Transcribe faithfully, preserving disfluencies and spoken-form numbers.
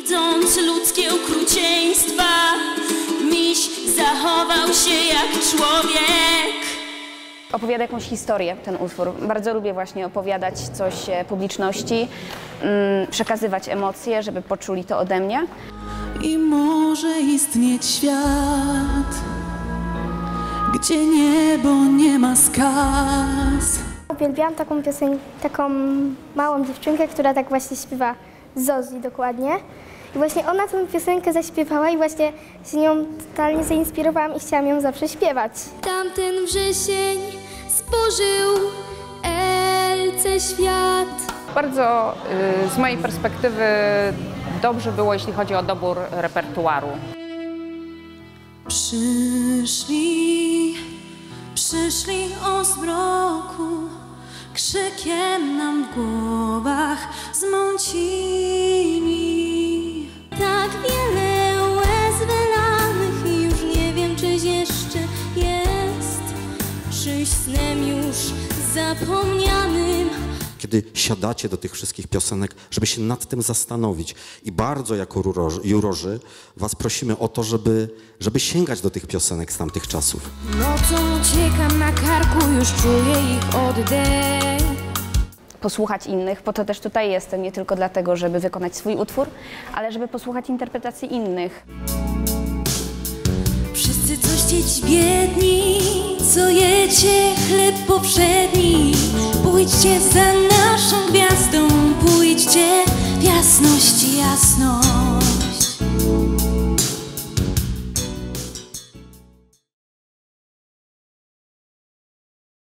Widząc ludzkie okrucieństwa, miś zachował się jak człowiek. Opowiada jakąś historię, ten utwór. Bardzo lubię właśnie opowiadać coś publiczności, mm, przekazywać emocje, żeby poczuli to ode mnie. I może istnieć świat, gdzie niebo nie ma skaz. Uwielbiałam taką piosenkę, taką małą dziewczynkę, która tak właśnie śpiewa, Zozi dokładnie. I właśnie ona tę piosenkę zaśpiewała i właśnie się nią totalnie zainspirowałam i chciałam ją zawsze śpiewać. Tamten wrzesień spożył Elce świat. Bardzo y, z mojej perspektywy dobrze było, jeśli chodzi o dobór repertuaru. Przyszli, przyszli o zmroku, krzykiem nam w głowach zmącili. Tak wiele łez wylanych i już nie wiem, czyś jeszcze jest, czyś snem już zapomnianym. Kiedy siadacie do tych wszystkich piosenek, żeby się nad tym zastanowić. I bardzo jako jurorzy, jurorzy was prosimy o to, żeby, żeby sięgać do tych piosenek z tamtych czasów. Nocą uciekam na karku, już czuję ich oddech. Posłuchać innych, po to też tutaj jestem, nie tylko dlatego, żeby wykonać swój utwór, ale żeby posłuchać interpretacji innych. Wszyscy coście ci biedni, co jecie chleb powszedni. Pójdźcie za naszą gwiazdą, pójdźcie w jasności jasność.